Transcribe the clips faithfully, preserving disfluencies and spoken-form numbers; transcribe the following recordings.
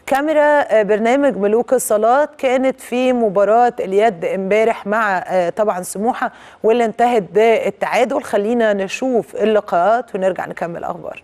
كاميرا برنامج ملوك الصالات كانت في مباراة اليد امبارح مع طبعا سموحة واللي انتهت بالتعادل. خلينا نشوف اللقاءات ونرجع نكمل اخبار.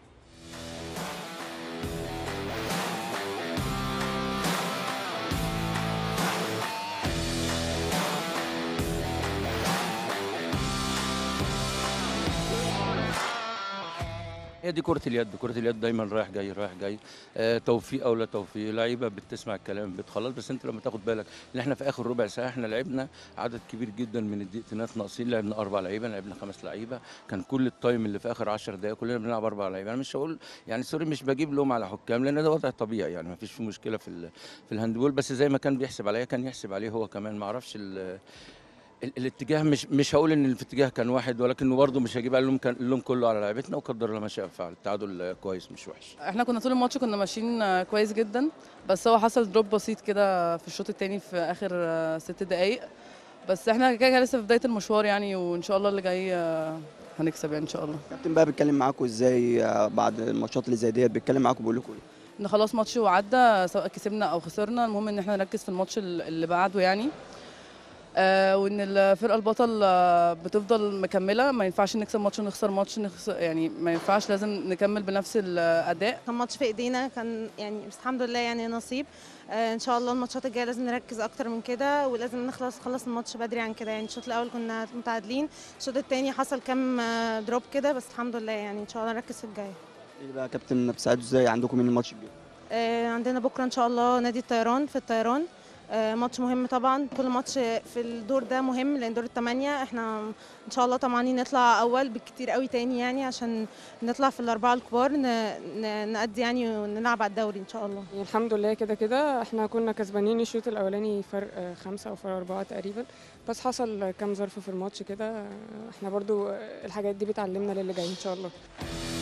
هي دي كرة اليد، كرة اليد دايما رايح جاي رايح جاي آه توفيق او لا توفيق، لعيبه بتسمع الكلام بتخلص. بس انت لما تاخد بالك ان احنا في اخر ربع ساعه احنا لعبنا عدد كبير جدا من الدقيقتينات ناقصين، لعبنا اربع لعيبه، لعبنا خمس لعيبه، كان كل التايم اللي في اخر عشر دقائق كلنا بنلعب اربع لعيبه. انا مش هقول يعني سوري، مش بجيب لوم على حكام لان ده وضع طبيعي، يعني ما فيش فيه مشكله في في الهاندبول، بس زي ما كان بيحسب عليا كان يحسب عليه هو كمان. ما اعرفش الاتجاه، مش مش هقول ان الاتجاه كان واحد، ولكنه برضه مش هجيب اللوم، كان اللوم كله على لعيبتنا وقدر الله ما شاء فعل. التعادل كويس مش وحش. احنا كنا طول الماتش كنا ماشيين كويس جدا، بس هو حصل دروب بسيط كده في الشوط الثاني في اخر ست دقائق، بس احنا كده كده لسه في بدايه المشوار يعني، وان شاء الله اللي جاي هنكسب يعني ان شاء الله. الكابتن بقى بيتكلم معاكم ازاي بعد الماتشات اللي زي ديت؟ بيتكلم معاكم بيقول لكم ايه؟ ان خلاص ماتش وعدى، سواء كسبنا او خسرنا، المهم ان احنا نركز في الماتش اللي بعده يعني، آه وان الفرقه البطل آه بتفضل مكمله، ما ينفعش نكسب ماتش ونخسر ماتش نخسر، يعني ما ينفعش، لازم نكمل بنفس الاداء. كان ماتش في ايدينا كان يعني، بس الحمد لله يعني نصيب. آه ان شاء الله الماتشات الجايه لازم نركز اكتر من كده، ولازم نخلص خلص الماتش بدري عن كده يعني. الشوط الاول كنا متعادلين، الشوط الثاني حصل كام آه دروب كده، بس الحمد لله يعني ان شاء الله نركز في الجاي. ايه بقى يا كابتن، بتساعدوا ازاي؟ عندكم مين الماتش الجاي؟ آه عندنا بكره ان شاء الله نادي الطيران في الطيران، آه ماتش مهم طبعا. كل ماتش في الدور ده مهم، لان دور الثمانيه احنا ان شاء الله طمعانين نطلع اول بالكتير قوي تاني يعني، عشان نطلع في الاربعه الكبار نأدي يعني ونلعب على الدوري ان شاء الله. يعني الحمد لله كده كده احنا كنا كسبانين الشوط الاولاني فرق خمسه او فرق اربعه تقريبا، بس حصل كام ظرف في الماتش كده، احنا برضو الحاجات دي بتعلمنا للي جاي ان شاء الله.